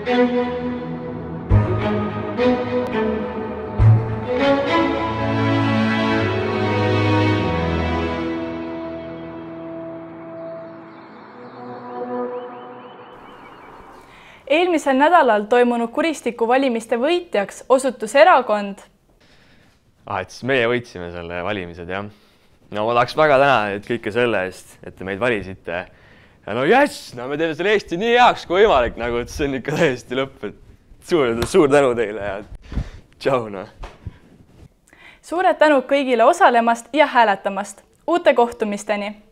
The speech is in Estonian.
Eelmisel nädalal toimunud kuristiku valimiste võitjaks osutus erakond. Et siis meie võitsime selle valimised, jah. No ma tahaks väga tänada kõike selle eest, et te meid valisite. Ja no jess, me teeme selle Eesti nii heaks kui võimalik, nagu et see on ikka täiesti lõpp. Suur tänu teile ja tšau. Suured tänud kõigile osalemast ja hääletamast. Uute kohtumisteni!